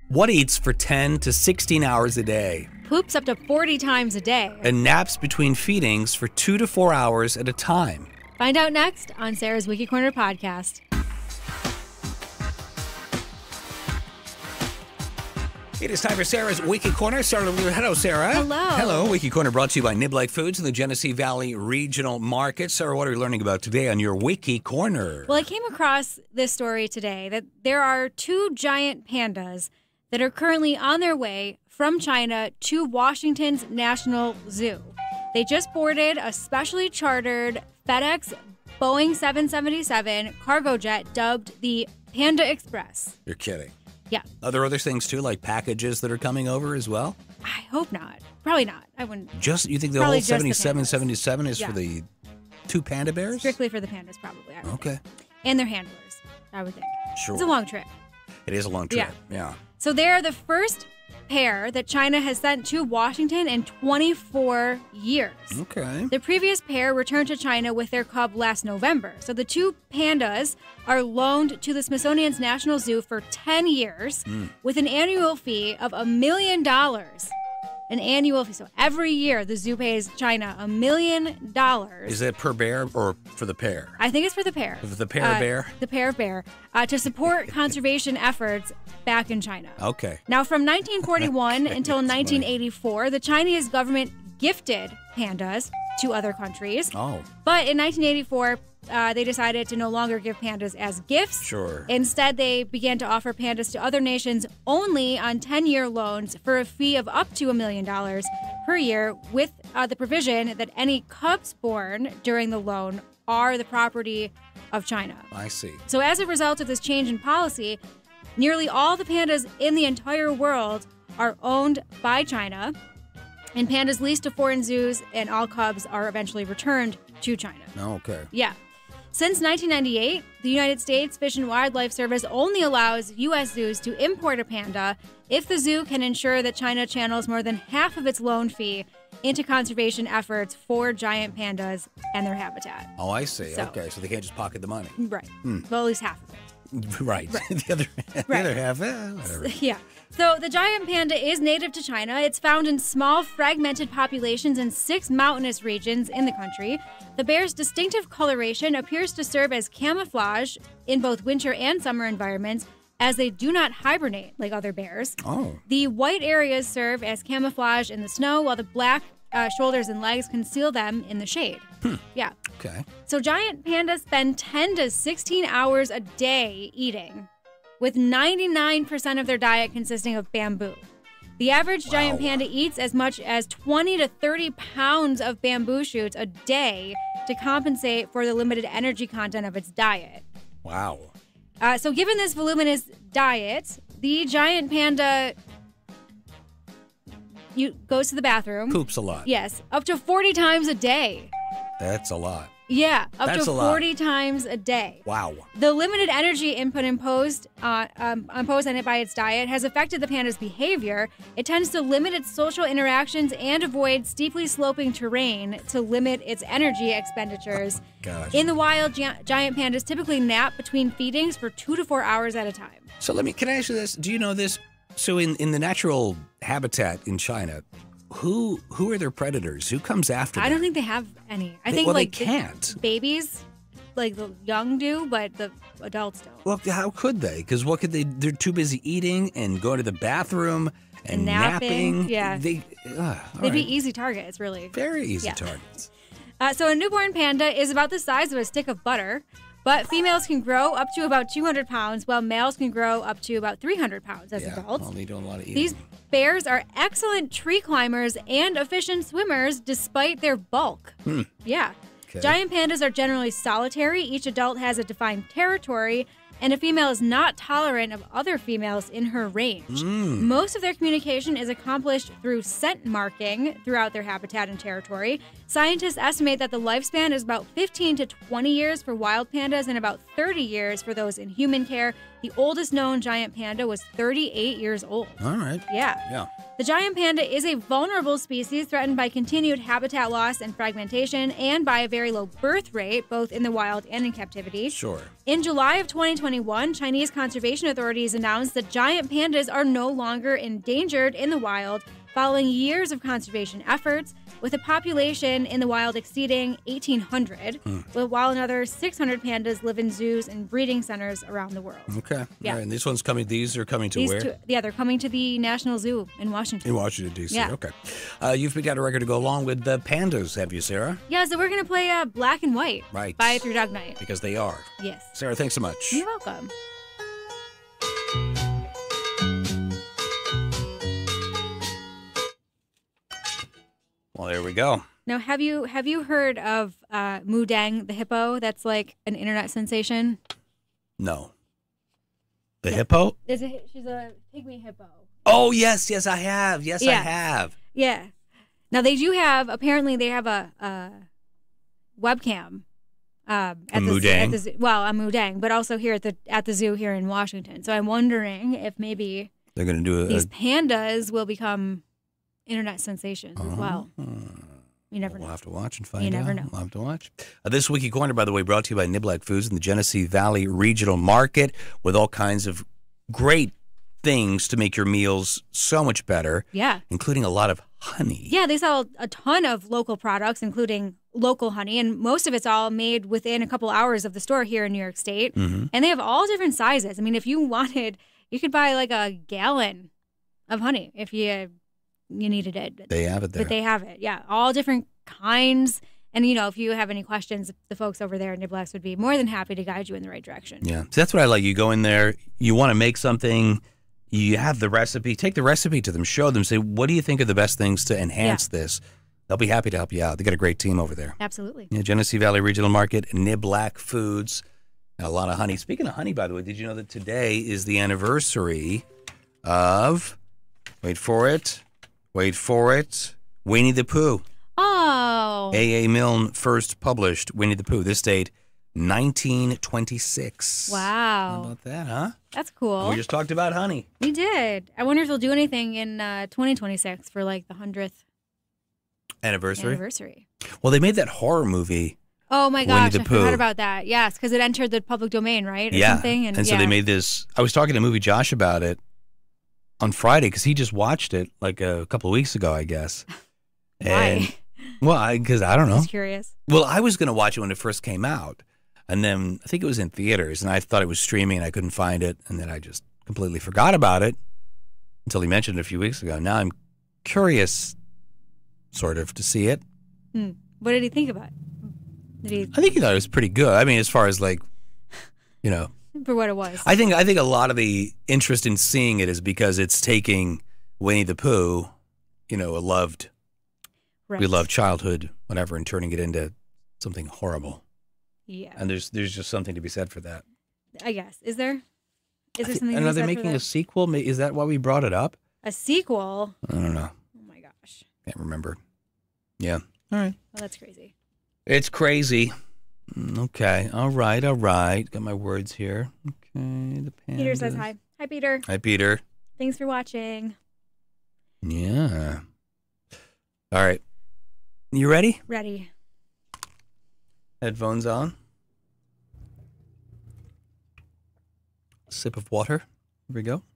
What eats for 10 to 16 hours a day? Poops up to 40 times a day. And naps between feedings for 2 to 4 hours at a time. Find out next on Sarah's Wiki Corner podcast. It is time for Sarah's Wiki Corner. Hello, Sarah. Hello. Hello. Wiki Corner brought to you by Nib-Like Foods in the Genesee Valley Regional Market. Sarah, what are we learning about today on your Wiki Corner? Well, I came across this story today that there are 2 giant pandas that are currently on their way from China to Washington's National Zoo. They just boarded a specially chartered FedEx Boeing 777 cargo jet dubbed the Panda Express. You're kidding. Yeah. Are there other things, too, like packages that are coming over as well? I hope not. Probably not. I wouldn't. You think the Probably whole just the 7777 is Yeah. for the 2 panda bears? Strictly for the pandas, probably. I would Okay. think. And their handlers, I would think. Sure. It's a long trip. It is a long trip. Yeah. So they are the first pair that China has sent to Washington in 24 years. Okay. The previous pair returned to China with their cub last November. So the 2 pandas are loaned to the Smithsonian's National Zoo for 10 years with an annual fee of $1 million. An annual fee. So every year the zoo pays China $1 million. Is that per bear or for the pair? I think it's for the pair. For the pair bear? The pair bear. To support conservation efforts back in China. Okay. Now, from 1941 until that's 1984, the Chinese government gifted pandas to other countries. Oh. But in 1984, they decided to no longer give pandas as gifts. Sure. Instead, they began to offer pandas to other nations only on 10-year loans for a fee of up to $1 million per year, with the provision that any cubs born during the loan are the property of China. I see. So as a result of this change in policy, nearly all the pandas in the entire world are owned by China, and pandas leased to foreign zoos and all cubs are eventually returned to China. Okay. Yeah. Since 1998, the United States Fish and Wildlife Service only allows U.S. zoos to import a panda if the zoo can ensure that China channels more than half of its loan fee into conservation efforts for giant pandas and their habitat. Oh, I see. So- Okay, so they can't just pocket the money. Right. Well, at least half of it. Right. the other half, whatever. Yeah. So the giant panda is native to China. It's found in small, fragmented populations in 6 mountainous regions in the country. The bear's distinctive coloration appears to serve as camouflage in both winter and summer environments, as they do not hibernate like other bears. Oh. The white areas serve as camouflage in the snow, while the black shoulders and legs conceal them in the shade. Yeah. Okay. So giant pandas spend 10 to 16 hours a day eating, with 99% of their diet consisting of bamboo. The average giant panda eats as much as 20 to 30 pounds of bamboo shoots a day to compensate for the limited energy content of its diet. Wow. So given this voluminous diet, the giant panda goes to the bathroom. Poops a lot. Yes, up to 40 times a day. That's a lot. Yeah, up That's to a lot. 40 times a day. Wow. The limited energy input imposed on it by its diet has affected the panda's behavior. It tends to limit its social interactions and avoid steeply sloping terrain to limit its energy expenditures. Gosh. In the wild, giant pandas typically nap between feedings for 2 to 4 hours at a time. So can I ask you this? Do you know this? So in the natural habitat in China, who are their predators? Who comes after them? I don't think they have any. I think they can't. Babies, like the young do, but the adults don't. Well, how could they? Because what could they? They're too busy eating and going to the bathroom and napping. Yeah. They'd Be easy targets, really. very easy Yeah. targets. So a newborn panda is about the size of a stick of butter, but females can grow up to about 200 pounds, while males can grow up to about 300 pounds as adults. Well, they do a lot of eating. These bears are excellent tree climbers and efficient swimmers despite their bulk. Yeah. Okay. Giant pandas are generally solitary. Each adult has a defined territory, and a female is not tolerant of other females in her range. Most of their communication is accomplished through scent marking throughout their habitat and territory. Scientists estimate that the lifespan is about 15 to 20 years for wild pandas and about 30 years for those in human care. The oldest known giant panda was 38 years old. All right. Yeah. The giant panda is a vulnerable species threatened by continued habitat loss and fragmentation and by a very low birth rate, both in the wild and in captivity. Sure. In July of 2021, Chinese conservation authorities announced that giant pandas are no longer endangered in the wild following years of conservation efforts, with a population in the wild exceeding 1,800, while another 600 pandas live in zoos and breeding centers around the world. Okay. Yeah. All right, and these are coming to where? They're coming to the National Zoo in Washington. In Washington, D.C. Yeah. Okay. You've picked out a record to go along with the Pandas, have you, Sarah? Yeah, so we're going to play Black and White Right. by Through Dog Night. Because they are. Yes. Sarah, thanks so much. You're welcome. Well, there we go. Now, have you heard of Mu Dang, the hippo? That's like an internet sensation. No. The hippo? She's a pygmy hippo. Oh, yes, I have. Yes, I Yeah. have. Yeah. Now they do have. Apparently, they have a webcam. At A Mu Dang? a Mu Dang, but also here at the zoo here in Washington. So I'm wondering if maybe They're going to do these pandas will become internet sensations as well. You never know. We'll have to watch and find out. You never know. We'll have to watch. This Wiki Corner, by the way, brought to you by Niblack Foods and the Genesee Valley Regional Market, with all kinds of great things to make your meals so much better. Yeah. Including a lot of honey. Yeah, they sell a ton of local products, including local honey, and most of it's all made within a couple hours of the store here in New York State. Mm-hmm. And they have all different sizes. I mean, if you wanted, you could buy like a gallon of honey if you needed it. They have it there. But they have it, yeah. All different kinds. And, if you have any questions, the folks over there at Niblax would be more than happy to guide you in the right direction. Yeah. So that's what I like. You go in there, you want to make something, you have the recipe, take the recipe to them, show them, say, what do you think are the best things to enhance this? They'll be happy to help you out. They got a great team over there. Absolutely. Yeah, Genesee Valley Regional Market, Niblack Foods, and a lot of honey. Speaking of honey, by the way, did you know that today is the anniversary of, wait for it, Winnie the Pooh. Oh. A.A. Milne first published Winnie the Pooh. This date, 1926. Wow. How about that, huh? That's cool. We just talked about honey. We did. I wonder if they'll do anything in 2026 for like the 100th anniversary. Well, they made that horror movie. Oh my Winnie gosh, the I Pooh. forgot about that. Yes, because it entered the public domain, right? Or Yeah. something. And so they made this. I was talking to Movie Josh about it on Friday because he just watched it like a couple of weeks ago, I guess. Why? Well, because I don't know. I was curious. Well, I was going to watch it when it first came out. And then I think it was in theaters, and I thought it was streaming, and I couldn't find it. And then I just completely forgot about it until he mentioned it a few weeks ago. Now I'm curious, sort of, to see it. What did he think about it? I think he thought it was pretty good. I mean, as far as like, For what it was. I think a lot of the interest in seeing it is because it's taking Winnie the Pooh, a loved, Right. we love childhood, whatever, and turning it into something horrible. Yeah. And there's just something to be said for that. I guess. Is there? Is there something And to be are they said for making that? a sequel? Is that why we brought it up? A sequel? I don't know. Oh my gosh. Can't remember. Yeah. All right. Well, that's crazy. It's crazy. Okay. All right. Got my words here. Okay. The Peter says Pandas. hi. Hi, Peter. Hi, Peter. Thanks for watching. Yeah. All right. You ready? Ready. Headphones on. Sip of water. Here we go.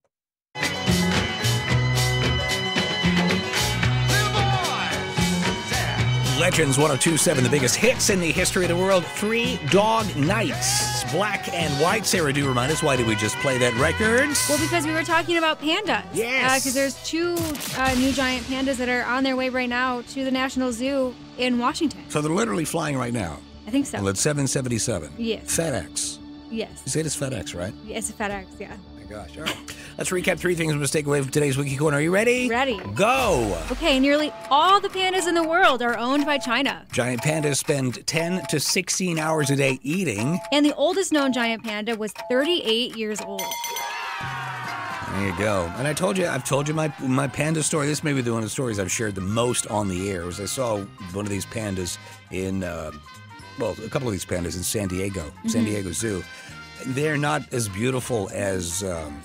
Legends 1027, the biggest hits in the history of the world. Three Dog Nights. Black and White. Sarah, do remind us, why did we just play that record? Well, because we were talking about pandas. Yes. Because there's two new giant pandas that are on their way right now to the National Zoo in Washington. So they're literally flying right now. I think so. Well, it's 777. Yes. FedEx. Yes. You say it's FedEx, right? It's a FedEx, yeah. Oh my gosh. All right. Let's recap three things we must take away from today's Wiki Corner. Are you ready? Ready. Go. Okay, nearly all the pandas in the world are owned by China. Giant pandas spend 10 to 16 hours a day eating. And the oldest known giant panda was 38 years old. There you go. And I've told you my panda story. This may be one of the stories I've shared the most on the air. Was I saw one of these pandas in, a couple of these pandas in San Diego Zoo. They're not as beautiful as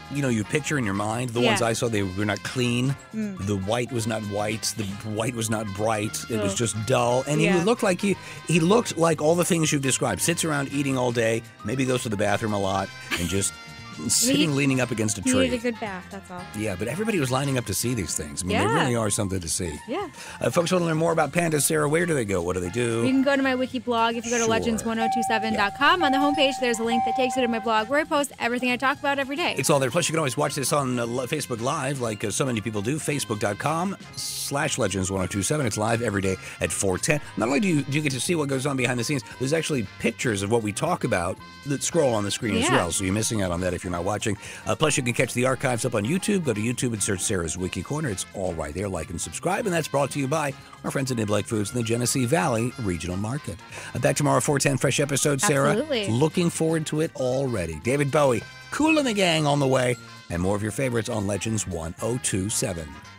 you picture in your mind. The ones I saw, they were not clean. The white was not white. The white was not bright. It was just dull. And he looked like he looked like all the things you've described. Sits around eating all day, maybe goes to the bathroom a lot, and just sitting leaning up against a tree. He needed a good bath, that's all. Yeah, but everybody was lining up to see these things. I mean, they really are something to see. Yeah. Folks want to learn more about pandas, Sarah, where do they go? What do they do? You can go to my Wiki blog. If you go to legends1027.com, on the homepage, there's a link that takes you to my blog where I post everything I talk about every day. It's all there. Plus, you can always watch this on Facebook Live, like so many people do. Facebook.com/Legends1027. It's live every day at 4:10. Not only do you get to see what goes on behind the scenes, there's actually pictures of what we talk about that scroll on the screen as well. So you're missing out on that if you're not watching. Plus, you can catch the archives up on YouTube. Go to YouTube and search Sarah's Wiki Corner. It's all right there. Like and subscribe. And that's brought to you by our friends at Niblack Foods in the Genesee Valley Regional Market. Back tomorrow, 4:10, fresh episode, Sarah. Absolutely. Looking forward to it already. David Bowie, Kool and the Gang on the way. And more of your favorites on Legends 1027.